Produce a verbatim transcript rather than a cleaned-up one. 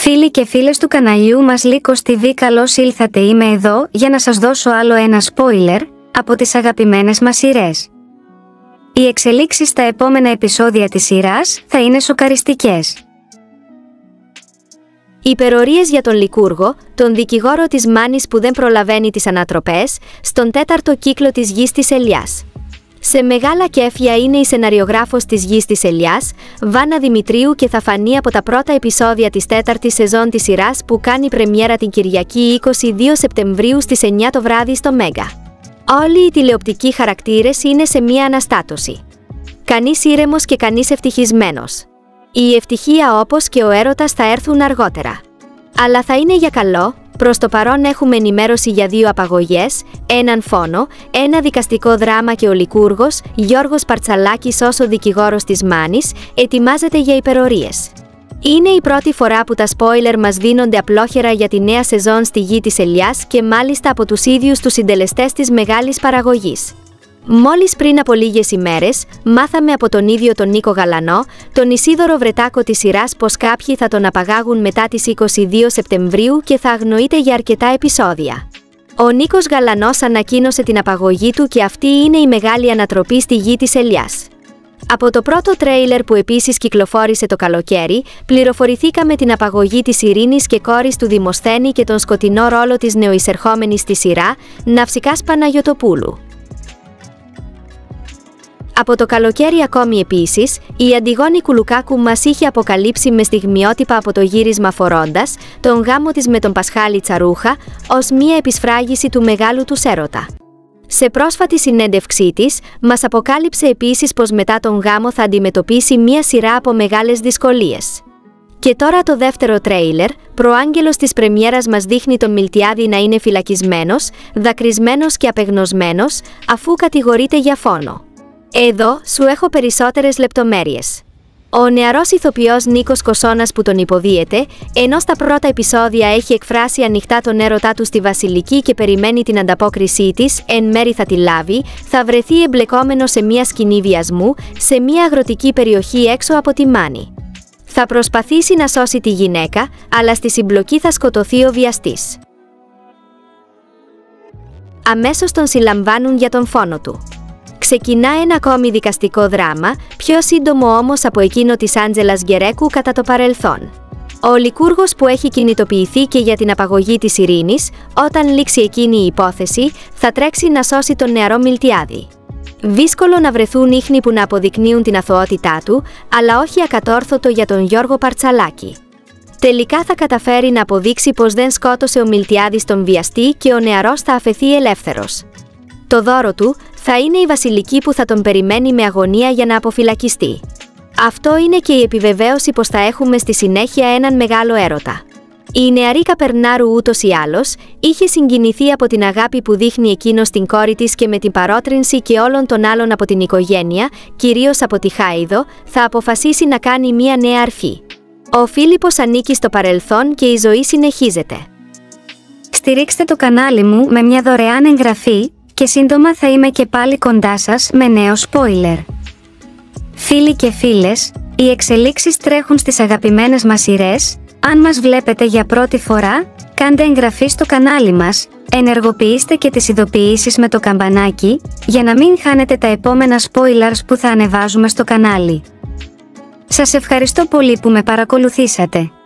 Φίλοι και φίλες του καναλιού μας Λύκος τι βι, καλώς ήλθατε. Είμαι εδώ για να σας δώσω άλλο ένα spoiler από τις αγαπημένες μας σειρές. Οι εξελίξεις στα επόμενα επεισόδια της σειράς θα είναι σοκαριστικές. Υπερορίες για τον Λυκούργο, τον δικηγόρο της Μάνης που δεν προλαβαίνει τις ανατροπές, στον τέταρτο κύκλο της Γης της Ελιάς. Σε μεγάλα κέφια είναι η σεναριογράφος της Γης της Ελιάς, Βάνα Δημητρίου, και θα φανεί από τα πρώτα επεισόδια της τέταρτης σεζόν της σειράς που κάνει πρεμιέρα την Κυριακή είκοσι δύο Σεπτεμβρίου στις εννιά το βράδυ στο Μέγκα. Όλοι οι τηλεοπτικοί χαρακτήρες είναι σε μία αναστάτωση. Κανείς ήρεμος και κανείς ευτυχισμένος. Η ευτυχία όπως και ο έρωτας θα έρθουν αργότερα. Αλλά θα είναι για καλό. Προς το παρόν έχουμε ενημέρωση για δύο απαγωγές, έναν φόνο, ένα δικαστικό δράμα και ο Λυκούργος, Γιώργος Παρτσαλάκης ως ο δικηγόρος της Μάνης, ετοιμάζεται για υπερορίες. Είναι η πρώτη φορά που τα spoiler μας δίνονται απλόχερα για τη νέα σεζόν στη Γη της Ελιάς και μάλιστα από τους ίδιους τους συντελεστές της μεγάλης παραγωγής. Μόλις πριν από λίγες ημέρες, μάθαμε από τον ίδιο τον Νίκο Γαλανό, τον Ισίδωρο Βρετάκο της σειράς, πως κάποιοι θα τον απαγάγουν μετά τις είκοσι δύο Σεπτεμβρίου και θα αγνοείται για αρκετά επεισόδια. Ο Νίκος Γαλανός ανακοίνωσε την απαγωγή του και αυτή είναι η μεγάλη ανατροπή στη Γη της Ελιάς. Από το πρώτο τρέιλερ που επίσης κυκλοφόρησε το καλοκαίρι, πληροφορηθήκαμε την απαγωγή της Ειρήνης και κόρης του Δημοσθένη και τον σκοτεινό ρόλο της νεοεισερχόμενης στη σειρά, Ναυσικάς Παναγιωτοπούλου. Από το καλοκαίρι ακόμη επίσης, η Αντιγόνη Κουλουκάκου μας είχε αποκαλύψει με στιγμιότυπα από το γύρισμα φορώντας τον γάμο της με τον Πασχάλη Τσαρούχα ως μία επισφράγιση του μεγάλου του έρωτα. Σε πρόσφατη συνέντευξή της, μας αποκάλυψε επίσης πως μετά τον γάμο θα αντιμετωπίσει μία σειρά από μεγάλες δυσκολίες. Και τώρα το δεύτερο τρέιλερ, προάγγελος της πρεμιέρας, μας δείχνει τον Μιλτιάδη να είναι φυλακισμένος, δακρυσμένος και απεγνωσμένος, αφού κατηγορείται για φόνο. Εδώ σου έχω περισσότερες λεπτομέρειες. Ο νεαρός ηθοποιός Νίκος Κοσώνας που τον υποδίεται, ενώ στα πρώτα επεισόδια έχει εκφράσει ανοιχτά τον έρωτά του στη Βασιλική και περιμένει την ανταπόκρισή της, εν μέρει θα τη λάβει, θα βρεθεί εμπλεκόμενο σε μια σκηνή βιασμού, σε μια αγροτική περιοχή έξω από τη Μάνη. Θα προσπαθήσει να σώσει τη γυναίκα, αλλά στη συμπλοκή θα σκοτωθεί ο βιαστής. Αμέσως τον συλλαμβάνουν για τον φόνο του. Ξεκινά ένα ακόμη δικαστικό δράμα, πιο σύντομο όμως από εκείνο της Άντζελας Γκερέκου κατά το παρελθόν. Ο Λυκούργος που έχει κινητοποιηθεί και για την απαγωγή της Ειρήνης, όταν λήξει εκείνη η υπόθεση, θα τρέξει να σώσει τον νεαρό Μιλτιάδη. Δύσκολο να βρεθούν ίχνη που να αποδεικνύουν την αθωότητά του, αλλά όχι ακατόρθωτο για τον Γιώργο Παρτσαλάκη. Τελικά θα καταφέρει να αποδείξει πως δεν σκότωσε ο Μιλτιάδης τον βιαστή και ο νεαρός θα αφαιθεί ελεύθερος. Το δώρο του θα είναι η Βασιλική που θα τον περιμένει με αγωνία για να αποφυλακιστεί. Αυτό είναι και η επιβεβαίωση πως θα έχουμε στη συνέχεια έναν μεγάλο έρωτα. Η νεαρή Καπερνάρου ούτως ή άλλως είχε συγκινηθεί από την αγάπη που δείχνει εκείνος στην κόρη της και με την παρότρινση και όλων των άλλων από την οικογένεια, κυρίως από τη Χάιδο, θα αποφασίσει να κάνει μία νέα αρφή. Ο Φίλιππος ανήκει στο παρελθόν και η ζωή συνεχίζεται. Στηρίξτε το κανάλι μου με μια δωρεάν εγγραφή και σύντομα θα είμαι και πάλι κοντά σας με νέο spoiler. Φίλοι και φίλες, οι εξελίξεις τρέχουν στις αγαπημένες μας σειρές. Αν μας βλέπετε για πρώτη φορά, κάντε εγγραφή στο κανάλι μας, ενεργοποιήστε και τις ειδοποιήσεις με το καμπανάκι, για να μην χάνετε τα επόμενα spoilers που θα ανεβάζουμε στο κανάλι. Σας ευχαριστώ πολύ που με παρακολουθήσατε.